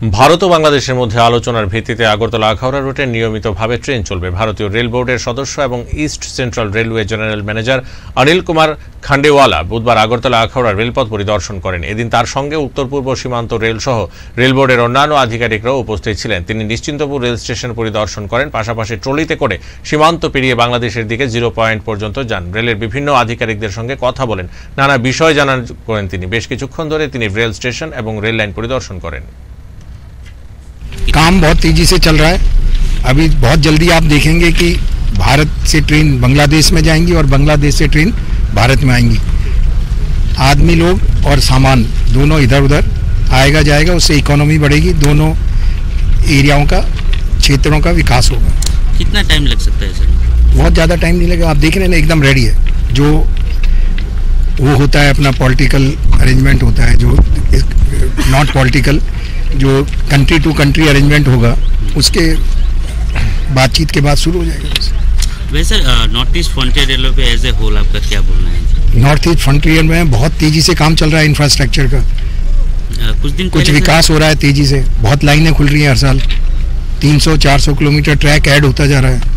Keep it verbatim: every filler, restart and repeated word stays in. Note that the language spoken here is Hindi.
ভারত ও বাংলাদেশের মধ্যে আলোচনার ভিত্তিতে আগরতলা আখাউড়া রুটে নিয়মিতভাবে ট্রেন চলবে। ভারতীয় রেল বোর্ডের সদস্য এবং east central railway general manager Anil Kumar Khandelwal বুধবার আগরতলা আখাউড়া রেলপথ পরিদর্শন করেন। এদিন তার সঙ্গে উত্তর পূর্ব সীমান্ত রেল সহ রেল বোর্ডের অন্যান্য আধিকারিকরাও উপস্থিত ছিলেন। তিনি নিশ্চিন্তপুর রেল স্টেশন পরিদর্শন করেন, পাশাপাশি ট্রলিতে করে সীমান্ত পেরিয়ে বাংলাদেশের দিকে জিরো পয়েন্ট পর্যন্ত যান। রেলের বিভিন্ন আধিকারিকদের সঙ্গে কথা বলেন, নানা বিষয় জানান করেন তিনি। বেশ কিছুক্ষণ ধরে তিনি রেল স্টেশন এবং রেল লাইন পরিদর্শন করেন। काम बहुत तेजी से चल रहा है। अभी बहुत जल्दी आप देखेंगे कि भारत से ट्रेन बांग्लादेश में जाएंगी और बांग्लादेश से ट्रेन भारत में आएंगी। आदमी लोग और सामान दोनों इधर उधर आएगा जाएगा, उससे इकोनॉमी बढ़ेगी, दोनों एरियाओं का क्षेत्रों का विकास होगा। कितना टाइम लग सकता है सर? बहुत ज़्यादा टाइम नहीं लगेगा। आप देख रहे हैं ना, एकदम रेडी है। जो वो होता है अपना पॉलिटिकल अरेंजमेंट होता है, जो नॉट पॉलिटिकल, जो कंट्री टू कंट्री अरेंजमेंट होगा, उसके बातचीत के बाद शुरू हो जाएगा। वैसे नॉर्थ ईस्ट फ्रंटियर रेलवे पे एज ए होल आपका क्या बोलना है? नॉर्थ ईस्ट फ्रंटियर में बहुत तेजी से काम चल रहा है इंफ्रास्ट्रक्चर का। आ, कुछ दिन कुछ विकास हो रहा है तेजी से, बहुत लाइनें खुल रही हैं हर साल। तीन सौ चार सौ किलोमीटर ट्रैक ऐड होता जा रहा है।